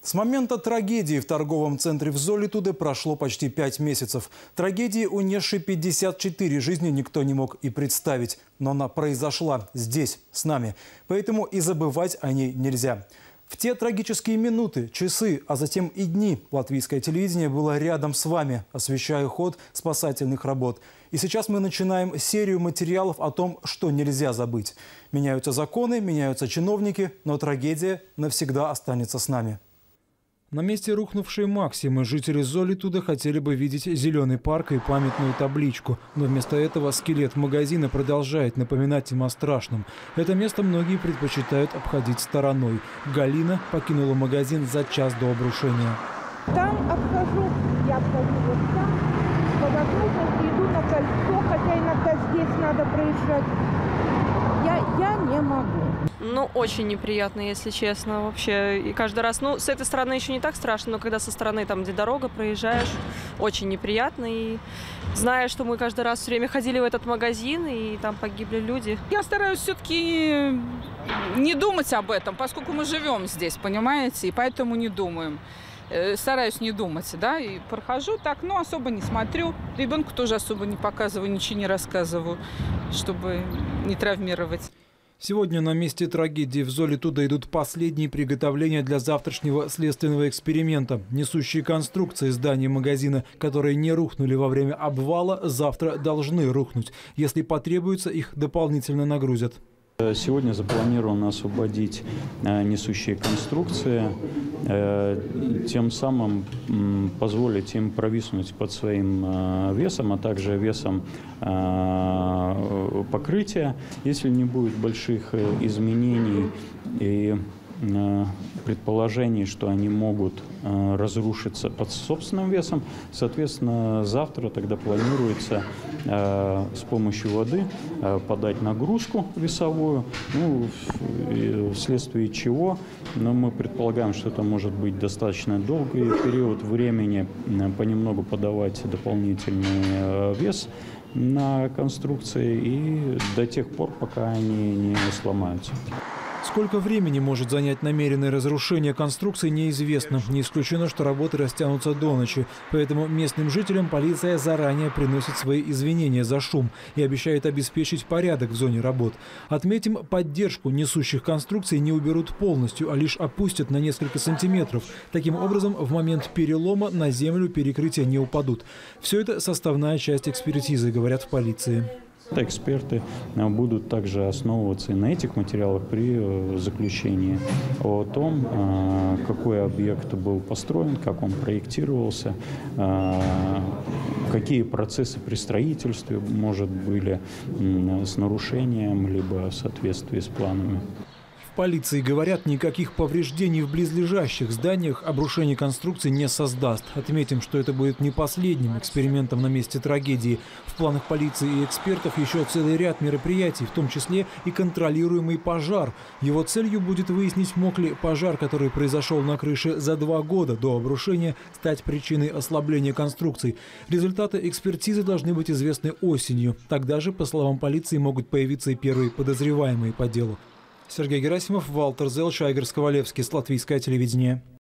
С момента трагедии в торговом центре в Золитуде прошло почти 5 месяцев. Трагедии, унесшей 54 жизни, никто не мог и представить. Но она произошла здесь, с нами. Поэтому и забывать о ней нельзя. В те трагические минуты, часы, а затем и дни латвийское телевидение было рядом с вами, освещая ход спасательных работ. И сейчас мы начинаем серию материалов о том, что нельзя забыть. Меняются законы, меняются чиновники, но трагедия навсегда останется с нами. На месте рухнувшей Максимы жители Золитуда хотели бы видеть зеленый парк и памятную табличку. Но вместо этого скелет магазина продолжает напоминать им о страшном. Это место многие предпочитают обходить стороной. Галина покинула магазин за час до обрушения. Там обхожу, я обхожу вот там, по возможности иду на кольцо, хотя иногда здесь надо проезжать. Я не могу. Ну, очень неприятно, если честно, вообще. И каждый раз, ну, с этой стороны еще не так страшно, но когда со стороны, там, где дорога, проезжаешь, очень неприятно. И зная, что мы каждый раз все время ходили в этот магазин, и там погибли люди. Я стараюсь все-таки не думать об этом, поскольку мы живем здесь, понимаете, и поэтому не думаем. Стараюсь не думать, да, и прохожу так, но особо не смотрю. Ребенку тоже особо не показываю, ничего не рассказываю, чтобы не травмировать. Сегодня на месте трагедии в Золитуда идут последние приготовления для завтрашнего следственного эксперимента. Несущие конструкции здания магазина, которые не рухнули во время обвала, завтра должны рухнуть. Если потребуется, их дополнительно нагрузят. Сегодня запланировано освободить несущие конструкции, тем самым позволить им провиснуть под своим весом, а также весом покрытия. Если не будет больших изменений и предположений, что они могут разрушиться под собственным весом, соответственно, завтра тогда планируется с помощью воды подать нагрузку весовую, ну, вследствие чего, но мы предполагаем, что это может быть достаточно долгий период времени, понемногу подавать дополнительный вес на конструкции и до тех пор, пока они не сломаются. Сколько времени может занять намеренное разрушение конструкции, неизвестно. Не исключено, что работы растянутся до ночи. Поэтому местным жителям полиция заранее приносит свои извинения за шум и обещает обеспечить порядок в зоне работ. Отметим, поддержку несущих конструкций не уберут полностью, а лишь опустят на несколько сантиметров. Таким образом, в момент перелома на землю перекрытия не упадут. Все это составная часть экспертизы, говорят в полиции. Эксперты будут также основываться и на этих материалах при заключении о том, какой объект был построен, как он проектировался, какие процессы при строительстве, может, были с нарушением, либо в соответствии с планами. В полиции говорят, никаких повреждений в близлежащих зданиях обрушение конструкции не создаст. Отметим, что это будет не последним экспериментом на месте трагедии. В планах полиции и экспертов еще целый ряд мероприятий, в том числе и контролируемый пожар. Его целью будет выяснить, мог ли пожар, который произошел на крыше за 2 года до обрушения, стать причиной ослабления конструкций. Результаты экспертизы должны быть известны осенью. Тогда же, по словам полиции, могут появиться и первые подозреваемые по делу. Сергей Герасимов, Валтер Зелш, Айгар Сковалевский, Латвийское телевидение.